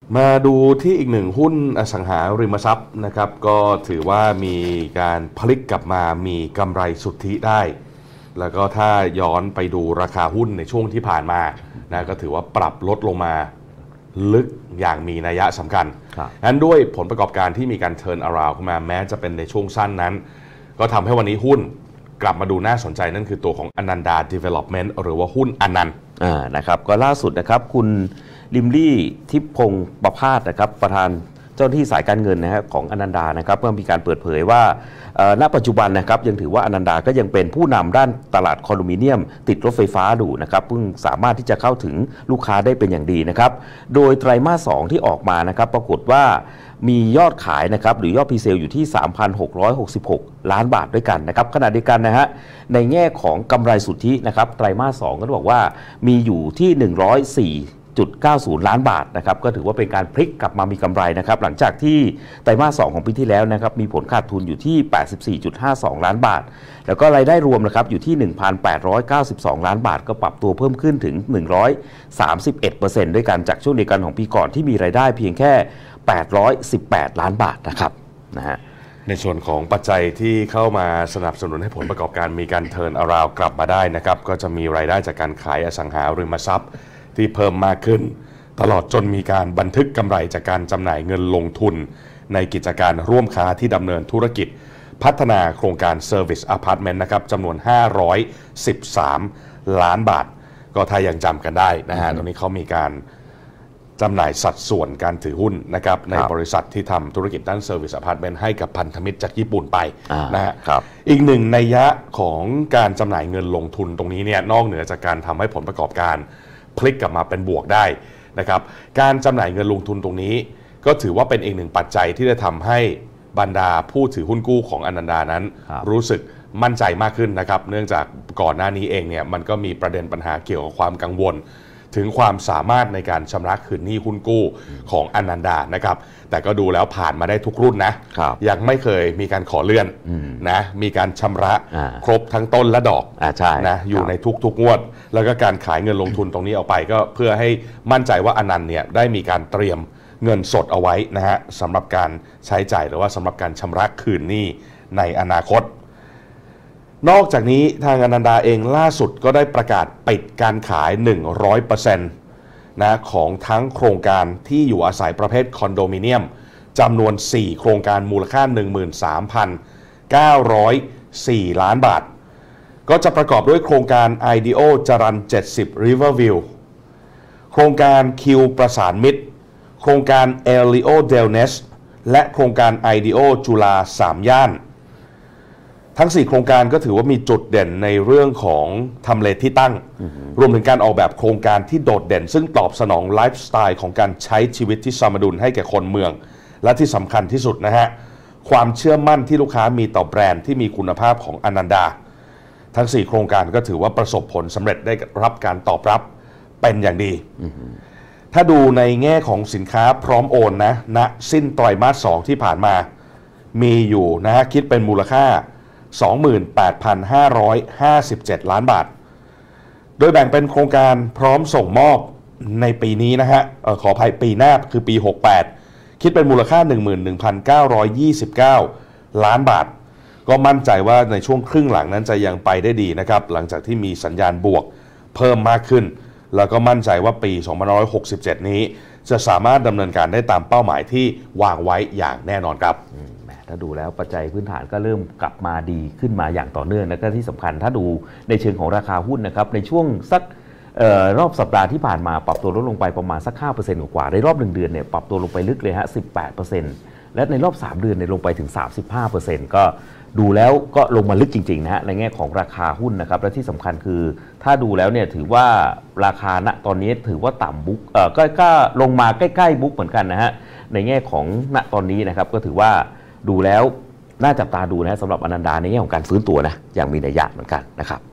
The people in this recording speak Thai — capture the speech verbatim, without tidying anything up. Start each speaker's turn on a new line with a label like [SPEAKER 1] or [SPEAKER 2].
[SPEAKER 1] มาดูที่อีกหนึ่งหุ้นอสังหาริมทรัพย์นะครับก็ถือว่ามีการพลิกกลับมามีกำไรสุทธิได้แล้วก็ถ้าย้อนไปดูราคาหุ้นในช่วงที่ผ่านมานะก็ถือว่าปรับลดลงมาลึกอย่างมีนัยสำคัญนั้นด้วยผลประกอบการที่มีการเทิร์นอราวขึ้นมาแม้จะเป็นในช่วงสั้นนั้นก็ทำให้วันนี้หุ้นกลับมาดูน่าสนใจนั่นคือตัวของอนันดา Development หรือว่าหุ้นอนันต์
[SPEAKER 2] อ่านะครับก็ล่าสุดนะครับคุณลิมลี่ทิพพงศ์ประภาสนะครับประธานเจ้าหน้าที่สายการเงินนะครับของอนันดานะครับเมื่อมีการเปิดเผยว่าณปัจจุบันนะครับยังถือว่าอนันดาก็ยังเป็นผู้นำด้านตลาดคอนโดมิเนียมติดรถไฟฟ้าอยู่นะครับเพิ่งสามารถที่จะเข้าถึงลูกค้าได้เป็นอย่างดีนะครับโดยไตรมาสสองที่ออกมานะครับปรากฏว่ามียอดขายนะครับหรือยอดพรีเซลอยู่ที่ สามพันหกร้อยหกสิบหก ล้านบาทด้วยกันนะครับขณะเดียวกันนะฮะในแง่ของกำไรสุทธินะครับไตรมาสสองก็บอกว่ามีอยู่ที่หนึ่งร้อยสี่จุดเก้าศูนย์ ล้านบาทนะครับก็ถือว่าเป็นการพลิกกลับมามีกำไรนะครับหลังจากที่ไตรมาสสองของปีที่แล้วนะครับมีผลขาดทุนอยู่ที่ แปดสิบสี่จุดห้าสอง ล้านบาทแล้วก็รายได้รวมนะครับอยู่ที่ หนึ่งพันแปดร้อยเก้าสิบสอง ล้านบาทก็ปรับตัวเพิ่มขึ้นถึง หนึ่งร้อยสามสิบเอ็ดเปอร์เซ็นต์ ด้วยกันจากช่วงเดียวกันของปีก่อนที่มีรายได้เพียงแค่แปดร้อยสิบแปดล้านบาทนะครับนะฮะ
[SPEAKER 1] ในส่วนของปัจจัยที่เข้ามาสนับสนุนให้ผลประกอบการมีการเทิร์นอราวกลับมาได้นะครับก็จะมีรายได้จากการขายอสังหาริมทรัพย์ที่เพิ่มมากขึ้นตลอดจนมีการบันทึกกำไรจากการจำหน่ายเงินลงทุนในกิจการร่วมค้าที่ดำเนินธุรกิจพัฒนาโครงการ Service Apartment นะครับจำนวนห้าร้อยสิบสามล้านบาทก็ถ้ายังจำกันได้นะฮะตรงนี้เขามีการจำหน่ายสัดส่วนการถือหุ้นนะครับในบริษัทที่ทำธุรกิจด้าน Service Apartment ให้กับพันธมิตรจากญี่ปุ่นไปนะฮะอีกหนึ่งนัยยะของการจำหน่ายเงินลงทุนตรงนี้เนี่ยนอกเหนือจากการทำให้ผลประกอบการพลิกกลับมาเป็นบวกได้นะครับการจำหน่ายเงินลงทุนตรงนี้ก็ถือว่าเป็นอีกหนึ่งปัจจัยที่จะทำให้บรรดาผู้ถือหุ้นกู้ของอนันดานั้นรู้สึกมั่นใจมากขึ้นนะครับเนื่องจากก่อนหน้านี้เองเนี่ยมันก็มีประเด็นปัญหาเกี่ยวกับความกังวลถึงความสามารถในการชำระคืนหนี้หุ้นกู้ของอนันดานะครับแต่ก็ดูแล้วผ่านมาได้ทุกรุ่นนะยังไม่เคยมีการขอเลื่อนนะมีการชำระครบทั้งต้นและดอกนะอยู่ในทุกๆงวดแล้วก็การขายเงินลงทุนตรงนี้ออกไปก็เพื่อให้มั่นใจว่าอนันต์เนี่ยได้มีการเตรียมเงินสดเอาไว้นะฮะสำหรับการใช้จ่ายหรือว่าสำหรับการชำระคืนหนี้ในอนาคตนอกจากนี้ทางอนันดาเองล่าสุดก็ได้ประกาศปิดการขาย หนึ่งร้อยเปอร์เซ็นต์ นะของทั้งโครงการที่อยู่อาศัยประเภทคอนโดมิเนียมจำนวนสี่โครงการมูลค่า หนึ่งหมื่นสามพันเก้าร้อยสี่ ล้านบาทก็จะประกอบด้วยโครงการ Ideo จรัญเจ็ดสิบ Riverview โครงการ Q ประสานมิตรโครงการ Elio Delnes และโครงการ Ideo จุฬาสามย่านทั้งสี่โครงการก็ถือว่ามีจุดเด่นในเรื่องของทำเลที่ตั้งรวมถึงการออกแบบโครงการที่โดดเด่นซึ่งตอบสนองไลฟ์สไตล์ของการใช้ชีวิตที่สมดุลให้แก่คนเมืองและที่สำคัญที่สุดนะฮะความเชื่อมั่นที่ลูกค้ามีต่อแบรนด์ที่มีคุณภาพของอนันดาทั้งสี่โครงการก็ถือว่าประสบผลสำเร็จได้รับการตอบรับเป็นอย่างดีถ้าดูในแง่ของสินค้าพร้อมโอนนะณสิ้นไตรมาสสองที่ผ่านมามีอยู่นะฮะคิดเป็นมูลค่าสองหมื่นแปดพันห้าร้อยห้าสิบเจ็ด ล้านบาทโดยแบ่งเป็นโครงการพร้อมส่งมอบในปีนี้นะฮะออขออภัยปีหน้าคือปีหกสิบแปดคิดเป็นมูลค่า หนึ่งหมื่นหนึ่งพันเก้าร้อยยี่สิบเก้า ล้านบาทก็มั่นใจว่าในช่วงครึ่งหลังนั้นจะยังไปได้ดีนะครับหลังจากที่มีสัญญาณบวกเพิ่มมากขึ้นแล้วก็มั่นใจว่าปีสองพันห้าร้อยหกสิบเจ็ดนี้จะสามารถดำเนินการได้ตามเป้าหมายที่วางไว้อย่างแน่นอนครับ
[SPEAKER 2] ถ้าดูแล้วปัจจัยพื้นฐานก็เริ่มกลับมาดีขึ้นมาอย่างต่อเนื่องและก็ที่สำคัญถ้าดูในเชิงของราคาหุ้นนะครับในช่วงสักออรอบสัปดาห์ที่ผ่านมาปรับตัวลดลงไปประมาณสัก ห้าเปอร์เซ็นต์ กว่าในรอบหนึ่งเดือนเนี่ยปรับตัวลงไปลึกเลยฮะ สิบแปดเปอร์เซ็นต์ และในรอบสามเดือนเนี่ยลงไปถึง สามสิบห้าเปอร์เซ็นต์ ก็ดูแล้วก็ลงมาลึกจริงๆนะฮะในแง่ของราคาหุ้นนะครับและที่สำคัญคือถ้าดูแล้วเนี่ยถือว่าราคาณตอนนี้ถือว่าต่ำบุ๊กเออก็ก็ลงมาใกล้ๆบุ๊กเหมือนกันนะฮะในแง่ของณตอนนี้นะครับก็ถือว่าดูแล้วน่าจับตาดูนะสำหรับอนันดาในแง่ของการฟื้นตัวนะอย่างมีนัยยะเหมือนกันนะครับ